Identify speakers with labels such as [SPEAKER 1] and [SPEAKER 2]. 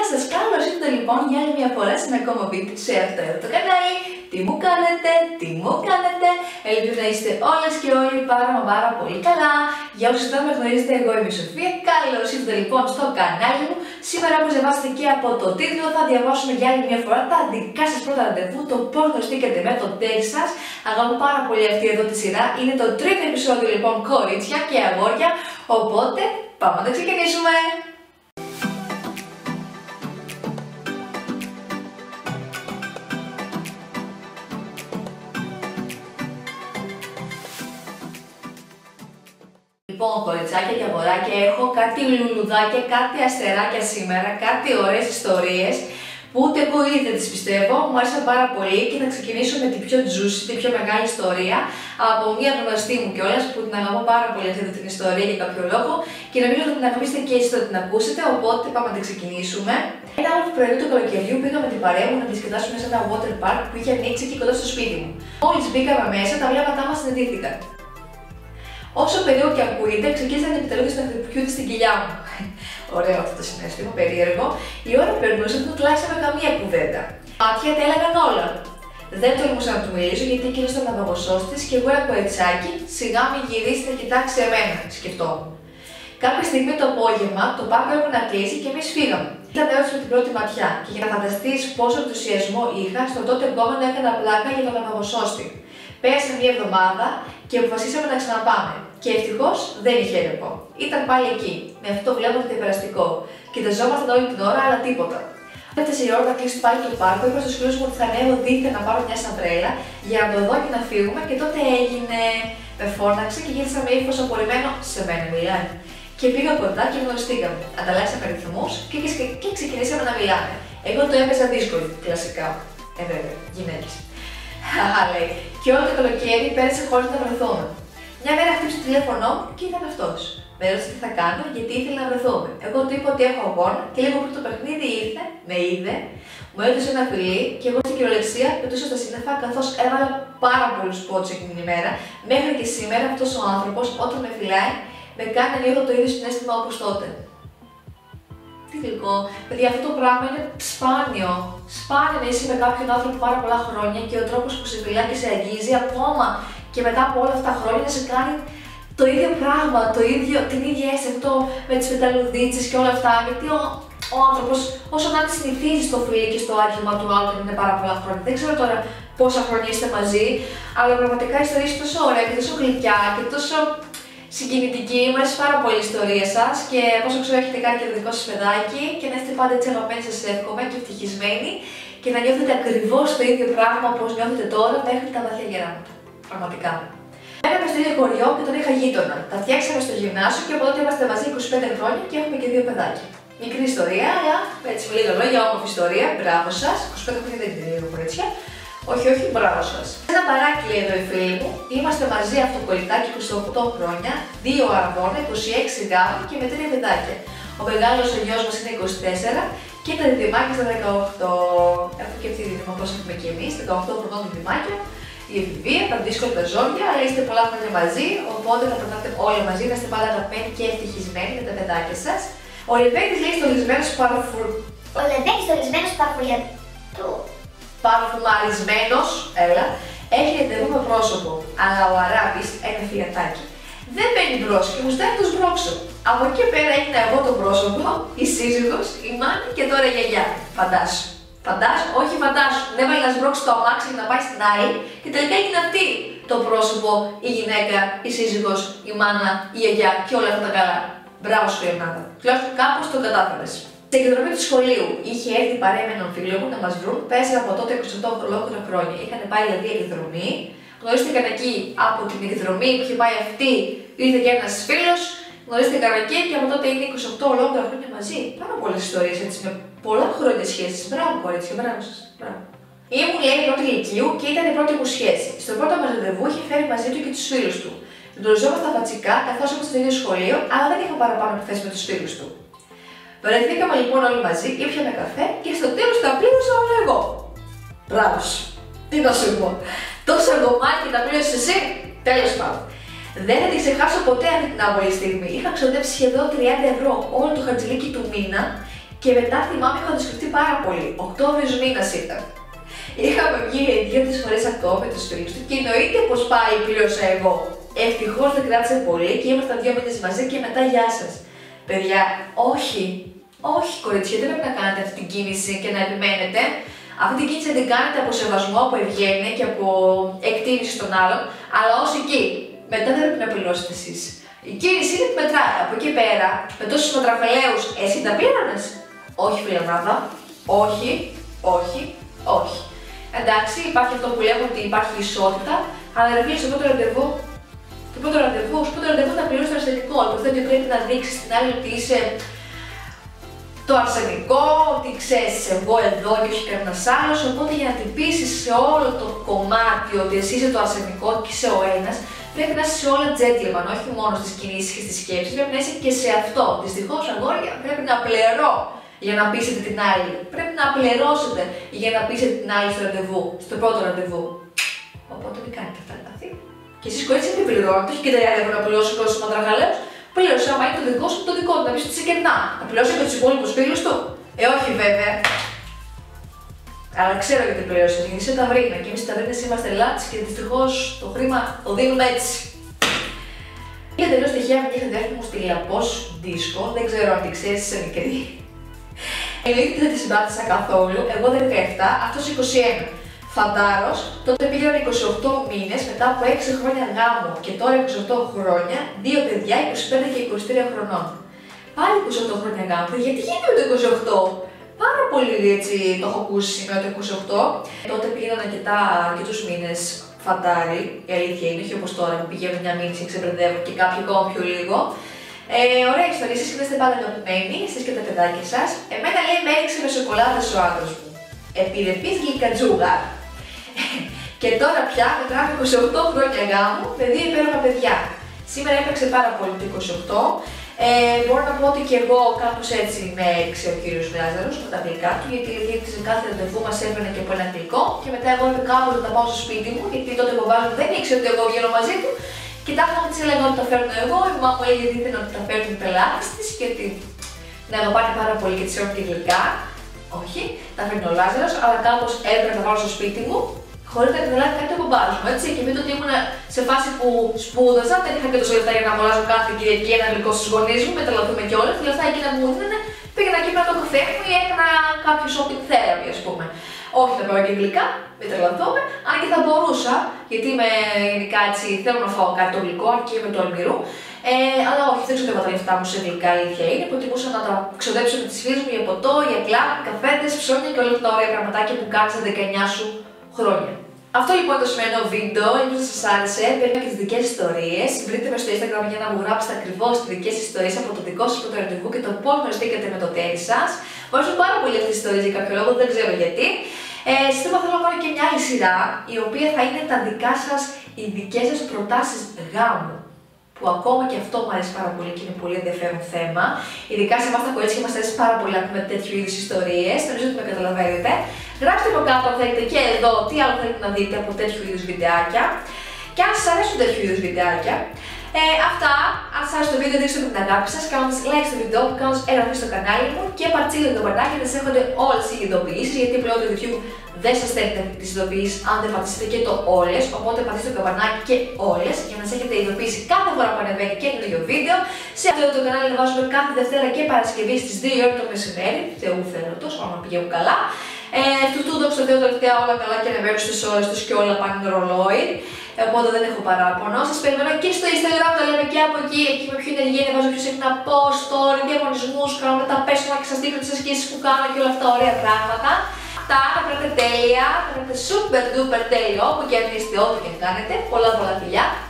[SPEAKER 1] σας, καλώς ήρθατε λοιπόν για άλλη μια φορά σε ένα ακόμα βίντεο σε αυτό εδώ το κανάλι. Τι μου κάνετε, ελπίζω να είστε όλες και όλοι πάρα πολύ καλά. Για όσους δεν με γνωρίζετε, εγώ είμαι η Σοφία. Καλώς ήρθατε λοιπόν στο κανάλι μου. Σήμερα, όπως διαβάσετε και από το τίτλο, θα διαβάσουμε για άλλη μια φορά τα δικά σας πρώτα ραντεβού, το πώς γνωριστήκατε με τον τέκ σας. Αγαπώ πάρα πολύ αυτή εδώ τη σειρά. Είναι το τρίτο επεισόδιο λοιπόν, κορίτσια και αγόρια. Οπότε, πάμε να το ξεκινήσουμε. Λοιπόν, κοριτσάκια και αγοράκια, έχω κάτι λουλουδάκια, κάτι αστεράκια σήμερα, κάτι ωραίες ιστορίες που ούτε εγώ ήδη δεν τις πιστεύω, μου άρεσαν πάρα πολύ και θα ξεκινήσω με την πιο juicy, την πιο μεγάλη ιστορία από μία γνωστή μου κιόλας που την αγαπώ πάρα πολύ αυτή την ιστορία για κάποιο λόγο και νομίζω ότι την αγαπήσετε και εσείς θα την ακούσετε, οπότε πάμε να την ξεκινήσουμε. Ένα άλλο πρωί του καλοκαιριού πήγα με την παρέα μου να διασκεδάσουμε σε ένα water park που είχε ανοίξει εκεί κοντά στο σπίτι μου. Μόλις μπήκαμε μέσα, τα βλέμματά μας συναντήθηκαν. Όσο περίεργο και ακούγεται, ξεκίνησαν οι επιτελούδες να χτυπιούνται στην κοιλιά μου. Ωραίο αυτό το συναίσθημα, περίεργο. Η ώρα περνούσε, δεν τουλάχιστον καμία κουβέντα. Μάτια τα έλεγαν όλα. Δεν τολμούσα να του μιλήσω γιατί εκείνος ήταν ναυαγοσός της και εγώ ένα κοριτσάκι, σιγά μην γυρίσει να κοιτάξει εμένα, σκεφτόμουν. Κάποια στιγμή το απόγευμα το πάρκο έπρεπε να κλείσει και εμείς φύγαμε. Ήταν έως με την πρώτη ματιά και για να φανταστείς πόσο ενθουσιασμό είχα, στο τότε επόμενο έκανα πλάκα για τον ναυαγοσώστη. Πέρασε μια εβδομάδα και αποφασίσαμε να ξαναπάμε. Και ευτυχώς δεν είχε ρεπό. Ήταν πάλι εκεί, με αυτό το βλέμμα το διαπεραστικό. Κοιταζόμασταν όλη την ώρα, αλλά τίποτα. Έφτασε η ώρα να κλείσει πάλι το πάρκο, είπα στους φίλους μου ότι θα ανέβω δίθεν να πάρω μια σαντρέλα για να το δω και να φύγουμε και τότε έγινε. Με φώναξε και γύρισα με ύφος απορριμμένο, σε μένα μιλάει. Και πήγα κοντά και γνωριστήκαμε. Ανταλλάξαμε ρυθμούς και ξεκινήσαμε να μιλάμε. Εγώ το έπαιζα δύσκολο, κλασικά. Βέβαια, γυναίκες. Χαχα, λέει. Και όλο το καλοκαίρι πέρασε χωρίς να βρεθούμε. Μια μέρα χτύπησε το τηλέφωνό μου και ήταν αυτός. Με ρώτησε τι θα κάνω γιατί ήθελε να βρεθούμε. Εγώ του είπα ότι έχω αγώνα και λίγο πριν το παιχνίδι ήρθε, με είδε, μου έδωσε ένα φιλί και εγώ στην κυριολεξία πετούσα στα σύννεφα καθώς έβαλα πάρα πολλούς πόντους εκείνη την ημέρα. Μέχρι και σήμερα αυτός ο άνθρωπος όταν με φυλάει με κάνει να νιώθω το ίδιο συναίσθημα όπως τότε. Τι γλυκό. Παιδιά, αυτό το πράγμα είναι σπάνιο. Σπάνιο να είσαι με κάποιον άνθρωπο πάρα πολλά χρόνια και ο τρόπος που σε φιλάει και σε αγγίζει ακόμα και μετά από όλα αυτά τα χρόνια να σε κάνει το ίδιο πράγμα, την ίδια αίσθηση με τις πεταλουδίτσες και όλα αυτά. Γιατί ο άνθρωπος, όσο να τη συνηθίζει στο φιλί και στο άγγιγμα του άλλου, είναι πάρα πολλά χρόνια. Δεν ξέρω τώρα πόσα χρόνια είστε μαζί, αλλά πραγματικά η ιστορία είναι τόσο ωραία και τόσο γλυκιά και τόσο συγκινητική. Μου αρέσει πάρα πολύ η ιστορία σας και πόσο ξέρω έχετε κάνει και το δικό σας παιδάκι και να είστε πάντα έτσι αγαπημένοι, σας εύχομαι και ευτυχισμένοι και να νιώθετε ακριβώς το ίδιο πράγμα όπως νιώθετε τώρα μέχρι τα βαθιά γεράματα. Πραγματικά. Μέναμε στο ίδιο χωριό και τον είχα γείτονα. Τα φτιάξαμε στο γυμνάσιο και από τότε είμαστε μαζί 25 χρόνια και έχουμε και 2 παιδάκια. Μικρή ιστορία, αλλά έτσι με λίγα λόγια, όμορφη ιστορία. Μπράβο σας. 25 χρόνια δεν είναι λίγο, κορίτσια. Όχι, μπράβο σας. Ένα παράκι λέει εδώ η φίλη μου. Είμαστε μαζί αυτοκολλητάκι 28 χρόνια, 2 αρβόνα, 26 γάμοι και με 3 παιδάκια. Ο μεγάλος ο γιος μας είναι 24 και τα διδυμάκια στα 18. Έχω και αυτή τη δίδυμα όπως έχουμε και εμείς, 18 χρονών διδυμάκια. Η εφηβεία, τα δύσκολα τα ζόρια, αλλά είστε πολλά χρόνια μαζί, οπότε θα περνάτε όλοι μαζί, να είστε πάντα αγαπημένοι και ευτυχισμένοι με τα παιδάκια σας. Ο Λεβέντης λέει παρφουμαρισμένος, έχει ραντεβού με πρόσωπο, αλλά ο Αράπης, ένα φιατάκι, δεν μπαίνει μπρος και μου στέλνει το σμπρόξο. Από εκεί πέρα έγινα εγώ το πρόσωπο, η σύζυγος, η μάνα και τώρα η γιαγιά. Φαντάσου. Όχι φαντάσου. Δεν έβαλε να σμπρώξει το αμάξι για να πάει στην άλλη και τελικά έγινε αυτή το πρόσωπο, η γυναίκα, η σύζυγος, η μάνα, η γιαγιά και όλα αυτά τα καλά. Μπράβο σου, Ιωνάτα. Τουλάχιστον κάπως το κατάφερες. Στην εκδρομή του σχολείου είχε έρθει παρέα με έναν φίλο μου να μας βρουν. Πέρασε από τότε 28 ολόκληρα χρόνια. Είχαν πάει δηλαδή εκδρομή. Γνωρίστηκαν εκεί από την εκδρομή που είχε πάει αυτή, ήρθε και ένας φίλος. Γνωρίστηκαν εκεί και από τότε είναι 28 ολόκληρα χρόνια μαζί. Πάρα πολλές ιστορίες έτσι με πολλά χρόνια σχέσεις. Μπράβο, κορίτσια, μπράβο σας. Μπράβο. Ήμουν λέει πρώτη ηλικίου και ήταν η πρώτη μου σχέση. Στο πρώτο μας ραντεβού είχε φέρει μαζί του και τους φίλους του. Γνωριζόμασταν φατσικά καθώς ήμασταν στο ίδιο σχολείο, αλλά δεν είχα παραπάνω επιθέσεις με τους φίλους του. Βρεθήκαμε λοιπόν όλοι μαζί, ήπιαμε καφέ και στο τέλος τα πλήρωσα όλα εγώ. Μπράβο σου. Τι να σου πω. Τόσα γκομάτια και τα πλήρωσες εσύ. Τέλος πάντων. Δεν θα την ξεχάσω ποτέ αυτή την άβολη στιγμή. Είχα ξοδέψει σχεδόν 30 ευρώ όλο το χατζηλίκι του μήνα Και μετά θυμάμαι είχα το σκεφτεί πάρα πολύ. Οκτώβριος μήνας ήταν. Είχαμε βγει 2-3 φορές ακόμα με τους φίλους του και εννοείται πως πάει πλήρωσα εγώ. Ευτυχώς δεν κράτησε πολύ και ήμασταν 2 μήνες μαζί και μετά γεια σας. Παιδιά, όχι. Όχι, κορίτσια, δεν πρέπει να κάνετε αυτή την κίνηση και να επιμένετε. Αυτή την κίνηση την κάνετε από σεβασμό, από ευγένεια και από εκτίμηση των άλλων, αλλά ως εκεί. Μετά δεν πρέπει να πληρώσετε εσείς. Η κίνηση είναι που μετράει. Από εκεί πέρα, με τόσους μετραφελαίους, εσύ τα πλήρωνες? Όχι, φιλενάδα. Όχι, όχι, όχι. Εντάξει, υπάρχει αυτό που λέμε ότι υπάρχει ισότητα, αλλά ρε φίλε, στο πρώτο ραντεβού, στο πρώτο ραντεβού θα πληρώσει το αρσενικό. Υποθέτω ότι πρέπει να δείξει στην άλλη ότι είσαι το αρσενικό, ότι ξέρεις εγώ εδώ και όχι κανένας άλλος. Οπότε για να την πείσεις σε όλο το κομμάτι ότι εσύ είσαι το αρσενικό και είσαι ο ένας, πρέπει να είσαι σε όλα gentleman, όχι μόνο στις κινήσεις και στις σκέψεις. Πρέπει να είσαι και σε αυτό. Δυστυχώς, αγόρια, πρέπει να πληρώ για να πείσετε την άλλη. Πρέπει να πληρώσετε για να πείσετε την άλλη στο ραντεβού, στο πρώτο ραντεβού. Οπότε μην κάνετε αυτά, λάθη. Και εσείς κορίτσια μην πληρώνετε, όχι και τα ευρώ να πληρώσω και όσους μαντραγαλέους. Πλήρωσε, άμα είναι το δικό σου, το δικό του, να πεις ότι είσαι κενά. Να πληρώσει και τους υπόλοιπους φίλους του. Όχι βέβαια. Αλλά ξέρω γιατί πλήρωσε, γιατί είσαι ταυρίνα και εμείς οι ταυρίνες είμαστε λάτς και δυστυχώς το χρήμα το δίνουμε έτσι. Για τελείως τυχαία με είχε διάρκεια μου στη Λαπός δίσκο, δεν ξέρω αν την ξέρεις, είσαι μικρή. Εννοείται δεν τη συμπάθησα καθόλου, εγώ 17, αυτός 21. Φαντάρος, τότε πήγαινα 28 μήνες μετά από 6 χρόνια γάμου και τώρα 28 χρόνια, 2 παιδιά, 25 και 23 χρονών. Πάλι 28 χρόνια γάμου, γιατί γίνεται το 28? Πάρα πολύ έτσι το έχω ακούσει σήμερα το 28. Τότε πήγαιναν αρκετούς μήνες φαντάρι, η αλήθεια είναι, όχι όπως τώρα που πηγαίνω μια μήνυση και ξεμπερδεύω και κάποιοι ακόμα πιο λίγο. Ωραία ιστορία, εσείς είστε πάντα ενωπημένοι, εσείς και τα παιδάκια σας. Εμένα λέει με έριξε με σοκολάτες ο άντρας μου. Επιρρεπής γλυκατζούγα. Και τώρα πια μετράμε 28 χρόνια γάμου με 2 υπέροχα παιδιά. Σήμερα έπαιξε πάρα πολύ το 28. Μπορώ να πω ότι και εγώ κάπως έτσι με έριξε ο κύριος Λάζαρος με τα γλυκά του, γιατί σε κάθε ραντεβού μας έπαιρνε και από ένα γλυκό. Και μετά εγώ είπε κάπου να τα πάω στο σπίτι μου, γιατί τότε ο μπαμπάς μου δεν ήξερε ότι εγώ βγαίνω μαζί του. Κοιτάξτε ότι της έλεγα ότι τα φέρνω εγώ, η μαμά μου έλεγε δίθεν ότι τα φέρνουν οι πελάτες της και ότι να αγαπάνε πάρα πολύ και της έρχονται και γλυκά. Όχι, τα φέρνει ο Λάζαρος, αλλά κάπως έπρεπε να τα βάλω στο σπίτι μου, χωρίς να καταλάβει κάτι ο μπαμπάς μου, έτσι. Και μετά ότι ήμουν σε φάση που σπούδαζα, δεν είχα και τόσο λεφτά για να αγοράζω κάθε Κυριακή ένα γλυκό στους γονείς μου, μεταλλαθούμε κιόλας. Τα λεφτά εκείνα που μου δίνανε, πήγαινα εκεί πέρα το καφέ μου ή έκανα κάποιο shopping therapy, ας πούμε. Όχι, θα πάω και γλυκά, μην τρελαθούμε, αν και θα μπορούσα, γιατί είμαι γενικά έτσι, θέλω να φάω κάτι το γλυκό, αν και είμαι του Αλμυρού. Αλλά όχι, δεν ξοδεύω τα λεφτά μου σε γλυκά, η αλήθεια είναι. Προτιμούσα να τα ξοδέψω με τις φίλες μου για ποτό, για κλαμπ, καφέδες, ψώνια και όλα αυτά τα ωραία πραγματάκια που κάνεις στα 19 σου χρόνια. Αυτό λοιπόν το σημερινό βίντεο, ελπίζω να σας άρεσε. Περιμένω και τις δικές ιστορίες. Βρείτε με στο Instagram για να μου γράψετε ακριβώς τις δικές ιστορίες από το δικό σας πρώτο ραντεβού και το πώς γνωριστήκατε με το τέρι σας. Μου αρέσουν πάρα πολύ αυτές τις ιστορίες για κάποιο λόγο, δεν ξέρω γιατί. Σύντομα θέλω να κάνω και μια άλλη σειρά, η οποία θα είναι τα δικά σας, οι δικές σας προτάσεις γάμου. Που ακόμα και αυτό μου αρέσει πάρα πολύ και είναι πολύ ενδιαφέρον θέμα. Ειδικά σε εμάς τα κορίτσια μας αρέσει πάρα πολύ να ακούμε τέτοιου είδους ιστορίες. Νομίζω ότι με καταλαβαίνετε. Γράψτε από κάτω αν θέλετε και εδώ τι άλλο θέλετε να δείτε από τέτοιου είδους βιντεάκια. Και αν σας αρέσουν τέτοιου είδους βιντεάκια. Αυτά, αν σας άρεσε το βίντεο, δείξτε με την αγάπη σας, κάνοντας like στο βίντεο μου, κάνοντας εγγραφή στο κανάλι μου και πατσίλετε το μπατάκι να σας έρχονται όλες οι ειδοποιήσεις, γιατί πλέον το YouTube δεν σας στέλνετε τις ειδοποιήσεις αν δεν πατήσετε και το όλες, οπότε πατήστε το καμπανάκι και όλες για να σας έχετε ειδοποιήσει κάθε φορά που ανεβαίνει καινούριο βίντεο. Σε αυτό το κανάλι να βάζουμε κάθε Δευτέρα και Παρασκευή στις 2 ώρα το μεσημέρι, Θεού θέλοντος, άμα πηγαίνουν καλά. Του δόξα τω Θεώ τελευταία όλα καλά και ανεβαίνουν στις ώρες τους και όλα πάνε ρολόι. Οπότε δεν έχω παράπονο. Σας περιμένω και στο Instagram, τα λέμε και από εκεί. Εκεί με πιο ενεργή ανεβάζω πιο συχνά post, story, διαγωνισμούς, κάνω τα πέσματα και σας δείχνω τις ασκήσεις που κάνω και όλα αυτά τα ωραία πράγματα. Αυτά θα κάνετε τέλεια, θα κάνετε super duper τέλειο, όπου και αν είστε, ό,τι και αν κάνετε. Πολλά φιλιά.